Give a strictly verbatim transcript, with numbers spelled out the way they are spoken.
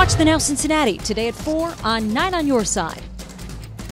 Watch the Now Cincinnati today at four on nine on your side.